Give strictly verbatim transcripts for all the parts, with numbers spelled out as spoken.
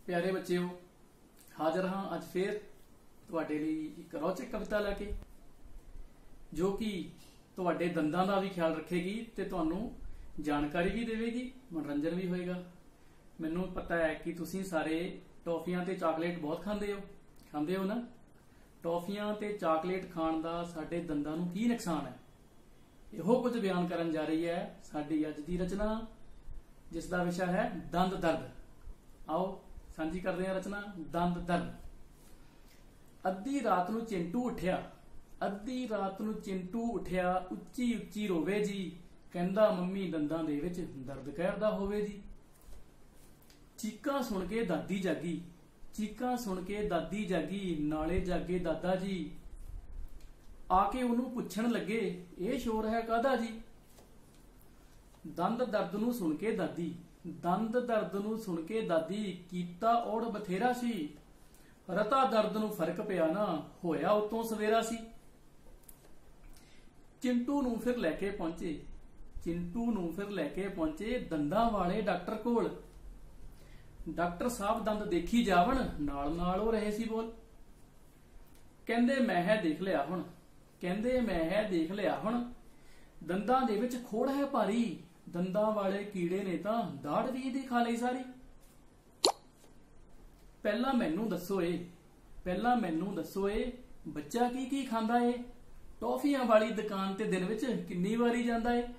प्यारे बच्चों, हाजिर हाँ अज फिर तुहाडे लई एक रोचक कविता लैके जो कि तुहाडे दंदां दा भी ख्याल रखेगी ते तुहानू जानकारी भी देवेगी, मनोरंजन भी होएगा। मैनू पता है कि तुसीं सारे टॉफियां ते चॉकलेट बहुत खांदे हो खांदे हो ना। टॉफियां ते चॉकलेट खाण दा साडे दंदां नू की नुकसान है, इहो कुछ बयान करन जा रही है साडी अज दी रचना, जिसका विषय है दंद दर्द। आओ सांझी करते हैं रचना दंद दर्द। अद्धी रात नू चिंटू उठिया, अद्धी रात नू चिंटू उठिया, उच्ची उच्ची रोवे जी, कहंदा मम्मी दंदां दे विच दर्द करदा होवे जी। चीकां सुन के दादी जागी, चीकां सुन के दादी जागी, नाले जागे दादा जी, आके उन्होंने पुछण लगे ये शोर है कादा जी। दंद दर्द नू सुन के दादी, दंद दर्द नू सुन के दादी, कीता ओढ़ बथेरा सी, रता दर्द नू फर्क पिया ना, होया उतों सवेरा सी। चिंटू नू फिर लैके पहुंचे, चिंटू नू फिर लैके पहुंचे दंदां वाले डॉक्टर कोल। डॉक्टर साहब दंद देखी जावन, नाल नाल हो रहे सी बोल। कहंदे मैं है देख लिया हुण, कहंदे मैं है देख लिया हुण, दंदां दे विच खोड़ है भारी, दंदां वाले कीड़े ने तां दाड़ भी दी खा लई सारी। पहला मैनू दसो ए, पहला मैनू दसो ए, बच्चा की की खांदा ए, टॉफियां वाली दुकान ते दिन विच किन्नी वारी जांदा ए।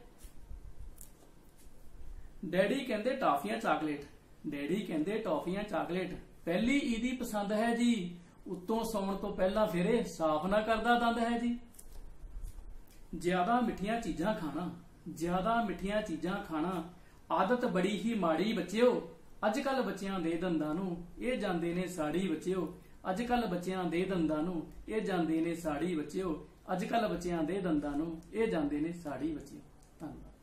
डैडी कहंदे टॉफियां चॉकलेट, डैडी कहंदे टॉफियां चॉकलेट, पहली ईदी पसंद है जी, उत्तों सौण तो पहला फिरे साफ ना करदा दंद है जी। ज्यादा मिठियां चीजां खाना, ज्यादा मिठियां चीजां खाना, आदत बड़ी ही माड़ी बच्चिओ, अजकल बच्चियां दे दंदां नू ये जांदे ने साड़ी बच्चिओ, अजकल बच्चियां दे दंदां नू ये जांदे ने साड़ी बच्चिओ, अजकल बच्चियां दे दंदां नू ये जांदे ने साड़ी बच्चिओ। धन्यवाद।